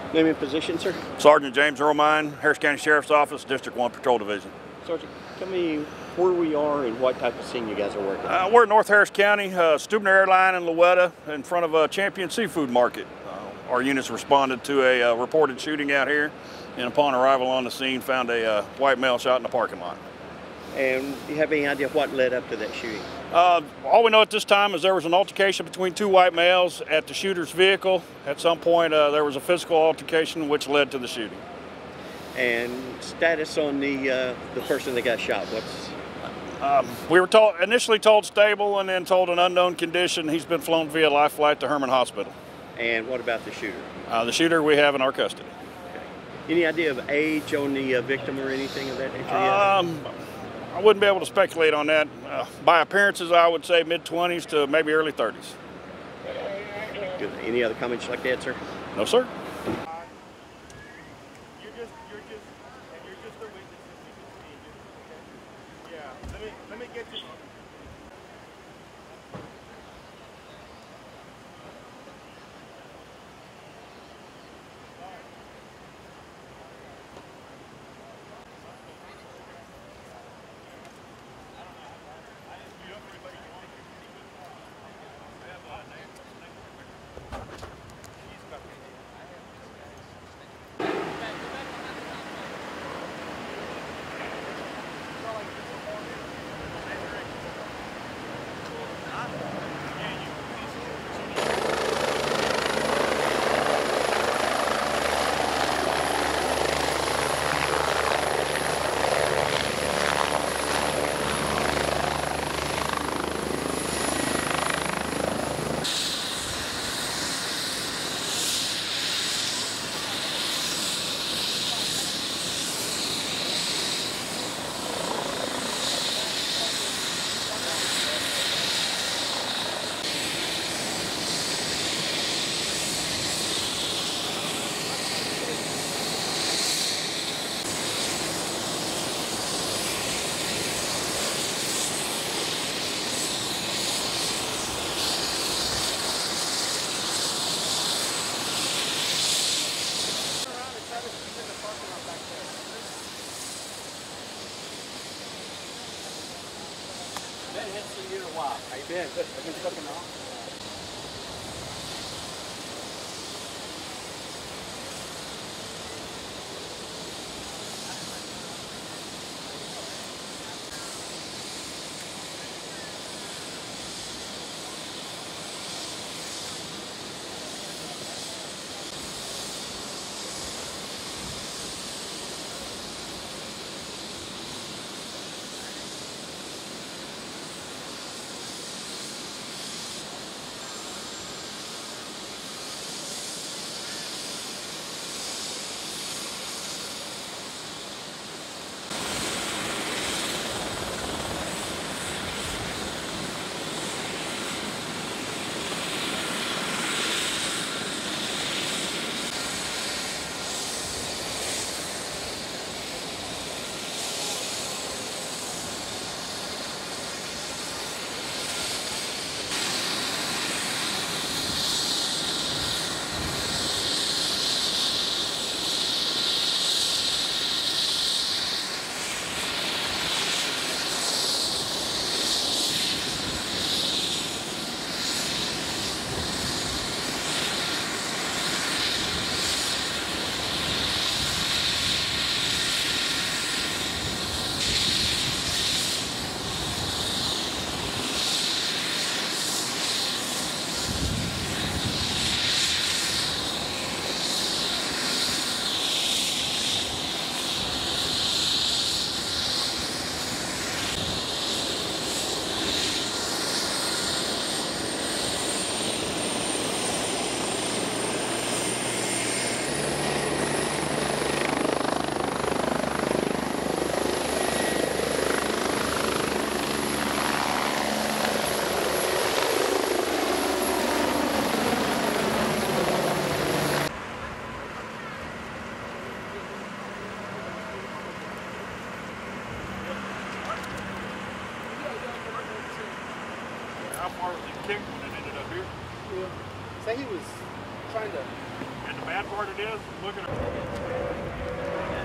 Name and position, sir? Sergeant James Earlmine, Harris County Sheriff's Office, District 1 Patrol Division. Sergeant, tell me where we are and what type of scene you guys are working. We're in North Harris County, Stubner Airline in Louetta, in front of a Champion Seafood Market. Our units responded to a reported shooting out here, and upon arrival on the scene, found a white male shot in the parking lot. And do you have any idea what led up to that shooting? All we know at this time is there was an altercation between two white males at the shooter's vehicle. At some point, there was a physical altercation which led to the shooting. And status on the person that got shot, what's? We were initially told stable and then told an unknown condition. He's been flown via life flight to Herman Hospital. And what about the shooter? The shooter we have in our custody. Okay. Any idea of age on the victim or anything of that nature? I wouldn't be able to speculate on that. By appearances, I would say mid-20s to maybe early 30s. Good. Any other comments like that, sir? No, sir. You're just a witness. Okay? Yeah. Let me get you. How you been? Good. I've been cooking now. bad part it is, look at it.